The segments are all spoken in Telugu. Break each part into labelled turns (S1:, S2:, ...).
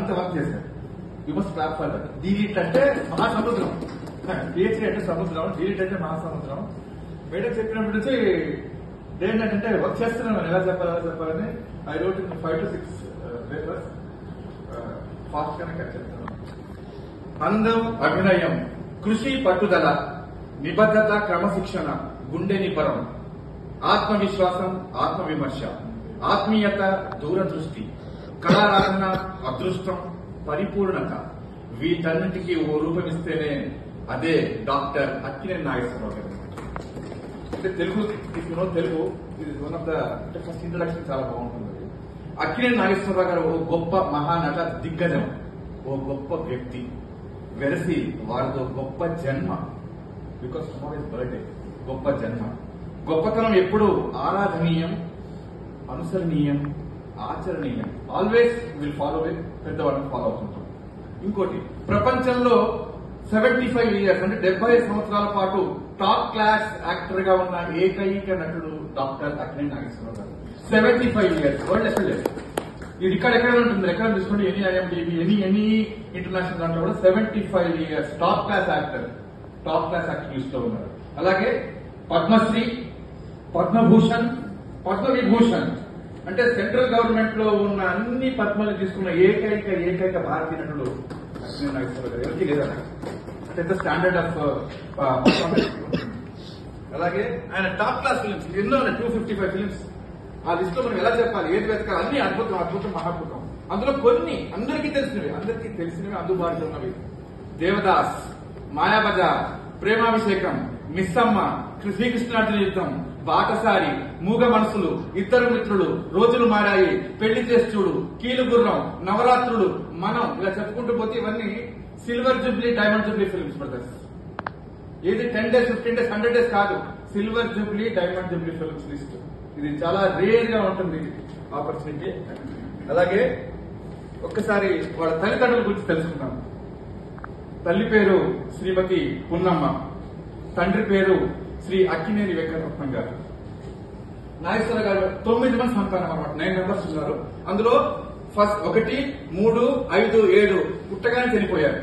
S1: అంతవరకు చేశారు. You must clap for that. DLitt అంటే మహాసముద్రం, పిహెచ్డి అంటే సముద్రం, డీలిట్ అంటే మహాసముద్రం. మేడం చెప్పినప్పటి నుంచి ఏంటంటే వర్క్ చేస్తున్నాను ఎలా చెప్పాలని I wrote in 5 to 6 papers. Fast గానే చెప్తాను. అందం, అభినయం, కృషి, పట్టుదల, నిబద్ధత, క్రమశిక్షణ, గుండె నిబ్బరం, ఆత్మవిశ్వాసం, ఆత్మవిమర్శ, ఆత్మీయత, దూరదృష్టి, కళారాధన, అదృష్టం, పరిపూర్ణత, వీటన్నిటికీ ఓ రూపమిస్తేనే అదే డాక్టర్ అక్కినేని నాగేశ్వరరావు గారు. అంటే తెలుగు తెలుగు ఇది వన్ ఆఫ్ ద అంటే ఫస్ట్ ఇంట్రడక్షన్ చాలా బాగుంటుంది. అక్కినేని నాగేశ్వరరావు గారు ఓ గొప్ప మహానట దిగ్గజం, ఓ గొప్ప వ్యక్తి, వెరసి వారితో గొప్ప జన్మ. Because tomorrow is birthday. గొప్ప జన్మ. గొప్పతనం ఎప్పుడు ఆరాధనీయం, అనుసరణీయం, ఆచరణీయం. ఆల్వేస్ విల్ ఫాలో విత్ పెద్దవాళ్ళని ఫాలో అవుతుంటాం. ఇంకోటి, ప్రపంచంలో 75 years అంటే 75 సంవత్సరాల పాటు టాప్ క్లాస్ యాక్టర్ గా ఉన్న ఏకైక నటుడు డాక్టర్ అక్కినేని నాగేశ్వరరావు గారు. 75 years వరల్డ్ ఎక్కడ లేదు. ఈ రికార్డ్ ఎక్కడ ఉంటుంది, ఎక్కడ తీసుకోండి, ఎనీ ఐఎండిబి, ఎనీ ఇంటర్నేషనల్ దాంట్లో కూడా 75 years top class actor list లో ఉన్నారు. అలాగే పద్మశ్రీ, పద్మభూషణ్, పద్మవిభూషణ్ అంటే సెంట్రల్ గవర్నమెంట్ లో ఉన్న అన్ని పద్మలు తీసుకున్న ఏకైక భారతీయ నటుడు అక్కినేని నాగేశ్వరరావు గారు. ఎవరికి లేదా అంటే స్టాండర్డ్ ఆఫ్. అలాగే ఆయన టాప్ క్లాస్ ఫిలిమ్స్ ఎన్నో 255 ఫిలిమ్స్. ఆ లిస్ట్ లో మనం ఎలా చెప్పాలి, ఏది వెతకాలి, అన్ని అద్భుతం మహాద్భుతం. అందులో కొన్ని అందరికీ తెలిసినవి అందుబాటులో ఉన్నవి. దేవదాస్, మాయాబజార్, ప్రేమాభిషేకం, మిస్సమ్మ, శ్రీకృష్ణార్జున యుద్ధం, బాటసారి, మూగ మనసులు, ఇద్దరు మిత్రులు, రోజులు మారాయి, పెళ్లి చేసి చూడు, కీలుగుర్రం, నవరాత్రులు, మనం ఇలా చెప్పుకుంటూ పోతే ఇవన్నీ silver jubilee, diamond jubilee films brothers. ఏది 10 days, 15 days, 100 days కాదు, silver jubilee, diamond jubilee films list. ఇది చాలా రేర్ గా ఉంటుంది ఆపర్చునిటీ. అలాగే ఒక్కసారి వాళ్ళ తల్లిదండ్రుల గురించి తెలుసుకుందాం. తల్లి పేరు శ్రీమతి పున్నమ్మ, తండ్రి పేరు శ్రీ అక్కినేని వెంకటరత్నం గారు. నాగేశ్వర గారు 9 మంది సంతానం అన్నమాట. 9 members ఉన్నారు. అందులో ఫస్ట్ 1, 3, 5, 7 పుట్టగానే చనిపోయారు.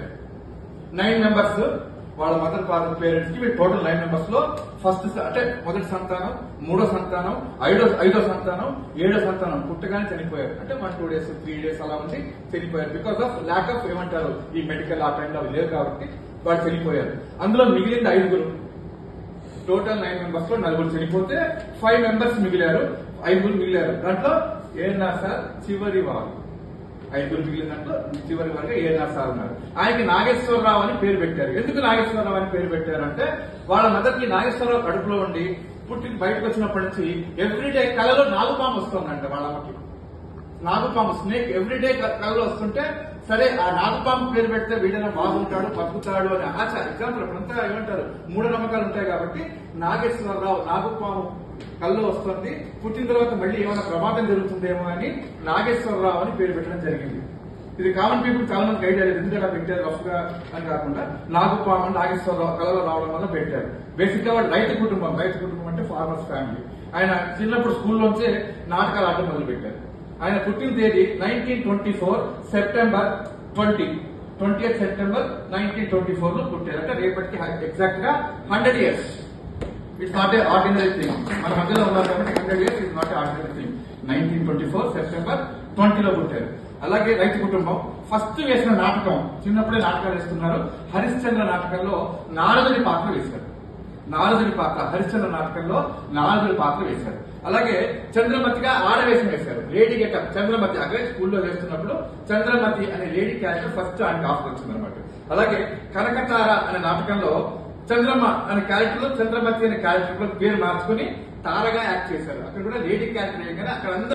S1: 9 members వాళ్ళ మదర్ ఫాదర్ పేరెంట్స్ కి. టోటల్ 9 members లో ఫస్ట్ అంటే మొదటి సంతానం, మూడో సంతానం, ఐదో సంతానం, 7వ సంతానం పుట్టగానే చనిపోయారు. అంటే 1, 2 days, 3 days అలా ఉండి చనిపోయారు. బికాస్ ఆఫ్ ల్యాక్ ఆఫ్ ఏమంటారు ఈ మెడికల్ ఆ టైంలో అవి లేవు కాబట్టి వాళ్ళు చనిపోయారు. అందులో మిగిలింది 5. టోటల్ 9 members లో 4 చనిపోతే 5 members మిగిలారు, 5 మిగిలారు. దాంట్లో ఏఎన్ఆర్ సార్ చివరి వారు. 5 మిగిలిన దాంట్లో చివరి వారుగా ఏఎన్ఆర్ సార్ ఉన్నారు. ఆయనకి నాగేశ్వరరావు అని పేరు పెట్టారు. ఎందుకు నాగేశ్వరరావు అని పేరు పెట్టారంటే వాళ్ళ మదర్కి నాగేశ్వరరావు కడుపులో ఉండి బయటకు వచ్చినప్పటి నుంచి ఎవ్రీడే కళలో నాగుపాము వస్తుందంట. వాళ్ళ అమ్మకి నాగుపాము, స్నేక్ ఎవ్రీడే కళలో వస్తుంటే సరే ఆ నాగుపాము పేరు పెడితే వీడైనా బాగుంటాడు, బతుకుతాడు అని ఎగ్జాంపుల్ అప్పుడంతా ఏమంటారు మూఢనమ్మకాలు ఉంటాయి కాబట్టి నాగేశ్వరరావు నాగుపాము కళ్ళు వస్తుంది, పుట్టిన తర్వాత మళ్ళీ ఏమైనా ప్రమాదం జరుగుతుందేమో అని నాగేశ్వరరావు అని పేరు పెట్టడం జరిగింది. ఇది కామన్ పీపుల్ చాలా మంది ఐడియా లేదు, ఎందుకంటే పెట్టారు రఫ్ గా అని కాకుండా నాగుపాము నాగేశ్వరరావు కళలో రావడం వల్ల పెట్టారు. బేసిక్ గా వాడు రైతు కుటుంబం అంటే ఫార్మర్స్ ఫ్యామిలీ. ఆయన చిన్నప్పుడు స్కూల్లోంచే నాటకాలు ఆడటం మొదలు పెట్టారు. ఆయన పుట్టిన తేదీ 1924 సెప్టెంబర్ 20th సెప్టెంబర్ 1924 లో పుట్టారు. అంటే రేపటికి ఎగ్జాక్ట్ గా 100 years. It's not a ordinary thing. మన మధ్యలో ఉన్నారు కాబట్టి 100 years it's not a ordinary thing. 1924 September 20 లో పుట్టారు. అలాగే రైతు కుటుంబం. ఫస్ట్ వేసిన నాటకం, చిన్నప్పుడే నాటకాలు వేస్తున్నారు. హరిశ్చంద్ర నాటకంలో నారదుడి పాత్ర వేశారు. హరిశ్చంద్ర నాటకంలో నారదుడి పాత్ర వేశారు. అలాగే చంద్రమతిగా ఆడవేషం వేశారు. లేడీ గెటప్ చంద్రమతి. అదే స్కూల్లో వేస్తున్నప్పుడు చంద్రమతి అనే లేడీ క్యారెక్టర్ ఫస్ట్ ఆయనకు ఆఫర్ వచ్చింది అనమాట. అలాగే కనకతార అనే నాటకంలో చంద్రమ్మ అనే క్యారెక్టర్ లో చంద్రమతి అనే క్యారెక్టర్ లో పేరు మార్చుకుని తారగా యాక్ట్ చేశారు. అక్కడ కూడా లేడీ క్యారెక్టర్ వేయగానే అక్కడ